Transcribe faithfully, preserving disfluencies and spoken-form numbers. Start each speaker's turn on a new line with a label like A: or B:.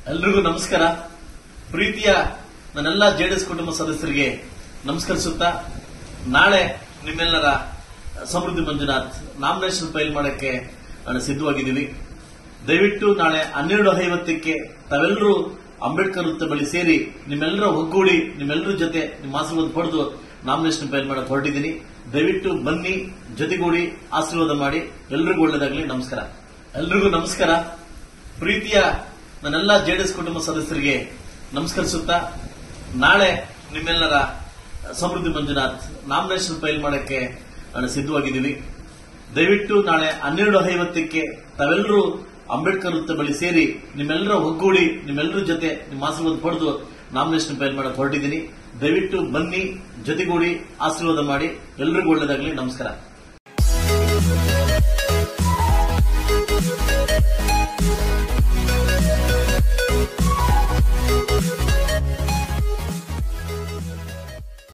A: ಎಲ್ರಿಗೂ ನಮಸ್ಕಾರ. ಪ್ರೀತಿಯ ನನ್ನೆಲ್ಲ ಜೆಡಿಎಸ್ ಕುಟುಂಬ ಸದಸ್ಯರಿಗೆ ನಮಸ್ಕರಿಸುತ್ತಾ, ನಾಳೆ ನಿಮ್ಮೆಲ್ಲರ ಸಮೃದ್ಧಿ ಮಂಜುನಾಥ್ ನಾಮಿನೇಷನ್ ಫೈಲ್ ಮಾಡಕ್ಕೆ ನಾನು ಸಿದ್ಧವಾಗಿದ್ದೀವಿ. ದಯವಿಟ್ಟು ನಾಳೆ ಹನ್ನೆರಡು ಐವತ್ತಕ್ಕೆ ತಾವೆಲ್ಲರೂ ಅಂಬೇಡ್ಕರ್ ವೃತ್ತ ಬಳಿ ಸೇರಿ ನಿಮ್ಮೆಲ್ಲರ ಒಗ್ಗೂಡಿ ನಿಮ್ಮೆಲ್ಲರ ಜೊತೆ ನಿಮ್ಮ ಆಶೀರ್ವಾದ ಪಡೆದು ನಾಮಿನೇಷನ್ ಫೈಲ್ ಮಾಡಕ್ಕೆ ಹೊರಟಿದ್ದೀನಿ. ದಯವಿಟ್ಟು ಬನ್ನಿ, ಜೊತೆಗೂಡಿ ಆಶೀರ್ವಾದ ಮಾಡಿ. ಎಲ್ರಿಗೂ ಒಳ್ಳೆಯದಾಗಲಿ. ನಮಸ್ಕಾರ. ಎಲ್ರಿಗೂ ನಮಸ್ಕಾರ. ಪ್ರೀತಿಯ ನನ್ನೆಲ್ಲ ಜೆಡಿಎಸ್ ಕುಟುಂಬ ಸದಸ್ಯರಿಗೆ ನಮಸ್ಕರಿಸುತ್ತಾ, ನಾಳೆ ನಿಮ್ಮೆಲ್ಲರ ಸಮೃದ್ಧಿ ಮಂಜುನಾಥ್ ನಾಮಿನೇಷನ್ ಫೈಲ್ ಮಾಡಕ್ಕೆ ನಾನು ಸಿದ್ಧವಾಗಿದ್ದೀವಿ. ದಯವಿಟ್ಟು ನಾಳೆ ಹನ್ನೆರಡು ಐವತ್ತಕ್ಕೆ ತಾವೆಲ್ಲರೂ ಅಂಬೇಡ್ಕರ್ ವೃತ್ತ ಬಳಿ ಸೇರಿ ನಿಮ್ಮೆಲ್ಲರ ಒಗ್ಗೂಡಿ ನಿಮ್ಮೆಲ್ಲರ ಜೊತೆ ನಿಮ್ಮ ಆಶೀರ್ವಾದ ಪಡೆದು ನಾಮಿನೇಷನ್ ಫೈಲ್ ಮಾಡಕ್ಕೆ ಹೊರಟಿದ್ದೀನಿ. ದಯವಿಟ್ಟು ಬನ್ನಿ, ಜೊತೆಗೂಡಿ ಆಶೀರ್ವಾದ ಮಾಡಿ. ಎಲ್ರಿಗೂ ಒಳ್ಳೆಯದಾಗಲಿ. ನಮಸ್ಕಾರ.